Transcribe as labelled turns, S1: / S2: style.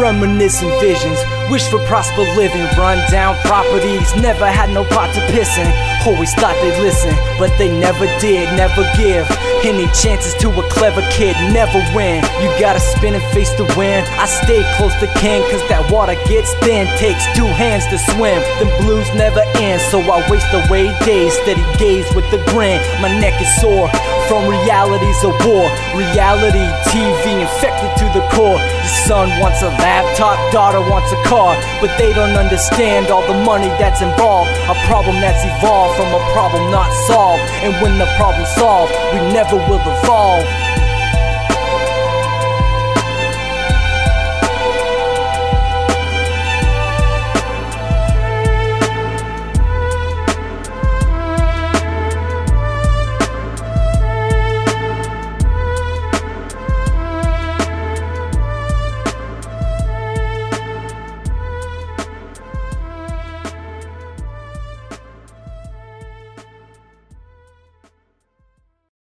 S1: Reminiscing visions, wish for prosper living. Run down properties, never had no pot to piss in. Always thought they'd listen, but they never did. Never give any chances to a clever kid, never win. You gotta spin and face the wind. I stay close to king, cause that water gets thin. Takes two hands to swim, them blues never end. So I waste away days, steady gaze with the grin. My neck is sore from realities of war. Reality TV infected to the core. The son wants a laptop, daughter wants a car, but they don't understand all the money that's involved. A problem that's evolved from a problem not solved. And when the problem's solved, we never will evolve.